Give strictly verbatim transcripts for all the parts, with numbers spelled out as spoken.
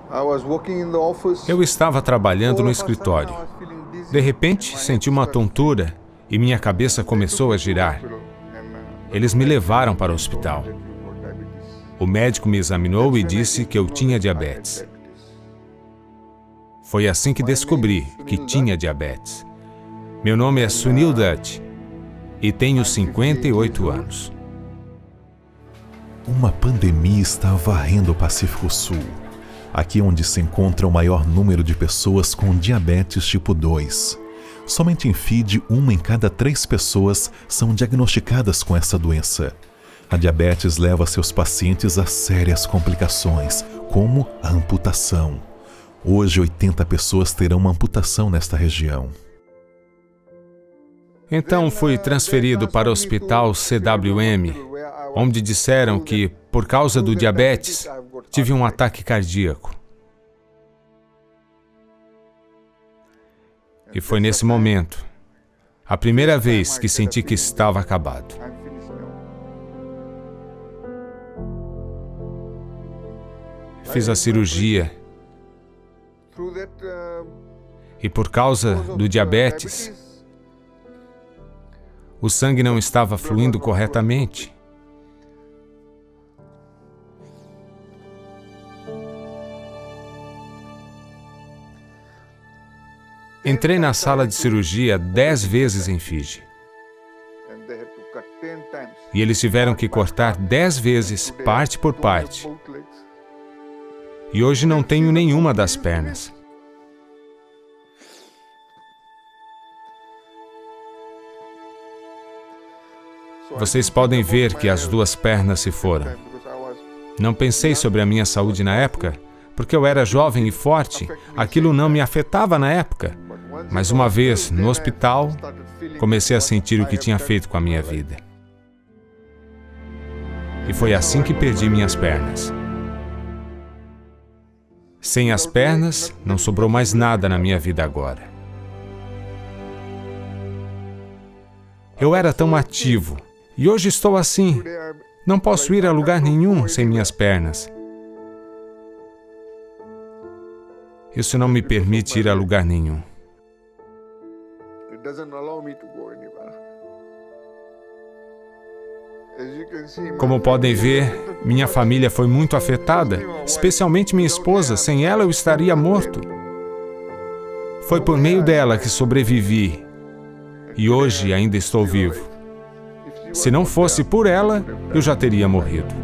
Eu estava trabalhando no escritório. De repente, senti uma tontura e minha cabeça começou a girar. Eles me levaram para o hospital. O médico me examinou e disse que eu tinha diabetes. Foi assim que descobri que tinha diabetes. Meu nome é Sunil Dutt e tenho cinquenta e oito anos. Uma pandemia está varrendo o Pacífico Sul, aqui onde se encontra o maior número de pessoas com diabetes tipo dois. Somente em Fiji, uma em cada três pessoas são diagnosticadas com essa doença. A diabetes leva seus pacientes a sérias complicações, como a amputação. Hoje, oitenta pessoas terão uma amputação nesta região. Então fui transferido para o hospital C W M, onde disseram que, por causa do diabetes, tive um ataque cardíaco. E foi nesse momento, a primeira vez que senti que estava acabado. Fiz a cirurgia. E por causa do diabetes, o sangue não estava fluindo corretamente. Entrei na sala de cirurgia dez vezes em Fiji. E eles tiveram que cortar dez vezes, parte por parte. E hoje não tenho nenhuma das pernas. Vocês podem ver que as duas pernas se foram. Não pensei sobre a minha saúde na época, porque eu era jovem e forte. Aquilo não me afetava na época. Mas uma vez, no hospital, comecei a sentir o que tinha feito com a minha vida. E foi assim que perdi minhas pernas. Sem as pernas, não sobrou mais nada na minha vida agora. Eu era tão ativo, e hoje estou assim. Não posso ir a lugar nenhum sem minhas pernas. Isso não me permite ir a lugar nenhum. Como podem ver, minha família foi muito afetada, especialmente minha esposa. Sem ela, eu estaria morto. Foi por meio dela que sobrevivi e hoje ainda estou vivo. Se não fosse por ela, eu já teria morrido.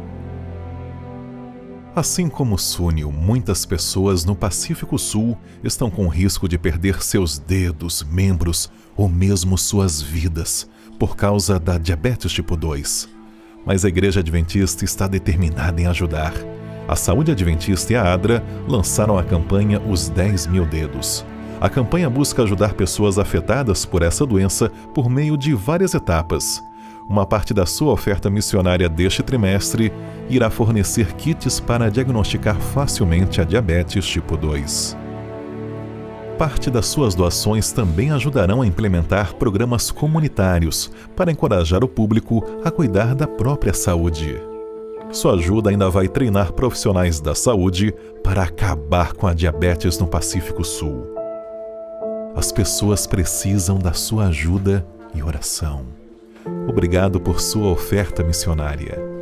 Assim como Sunil, muitas pessoas no Pacífico Sul estão com risco de perder seus dedos, membros ou mesmo suas vidas por causa da diabetes tipo dois. Mas a Igreja Adventista está determinada em ajudar. A Saúde Adventista e a ADRA lançaram a campanha Os dez Mil Dedos. A campanha busca ajudar pessoas afetadas por essa doença por meio de várias etapas. Uma parte da sua oferta missionária deste trimestre irá fornecer kits para diagnosticar facilmente a diabetes tipo dois. Parte das suas doações também ajudarão a implementar programas comunitários para encorajar o público a cuidar da própria saúde. Sua ajuda ainda vai treinar profissionais da saúde para acabar com a diabetes no Pacífico Sul. As pessoas precisam da sua ajuda e oração. Obrigado por sua oferta missionária.